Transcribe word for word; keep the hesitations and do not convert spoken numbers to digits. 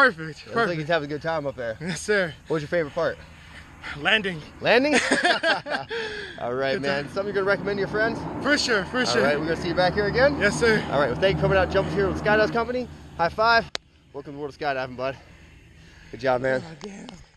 Perfect. Looks Perfect. like he's having a good time up there. Yes, sir. What's your favorite part? Landing. Landing? All right, Good man. time. Something you're going to recommend to your friends? For sure, for All sure. right, we're going to see you back here again? Yes, sir. All right, well, thank you for coming out jumping here with Skydive Company. High five. Welcome to the world of skydiving, bud. Good job, man. Oh, damn.